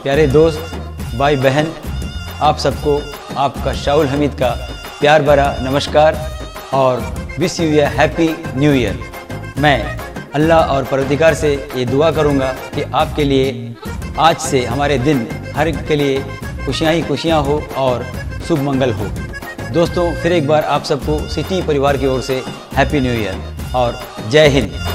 प्यारे दोस्त, भाई बहन, आप सबको आपका शाहुल हमीद का प्यार भरा नमस्कार और wish you a happy new year. मैं अल्लाह और परवरदिगार से ये दुआ करूँगा कि आपके लिए आज से हमारे दिन हर एक के लिए खुशियाँ ही खुशियाँ हो और शुभ मंगल हो। दोस्तों, फिर एक बार आप सबको सिटी परिवार की ओर से हैप्पी न्यू ईयर और जय हिंद।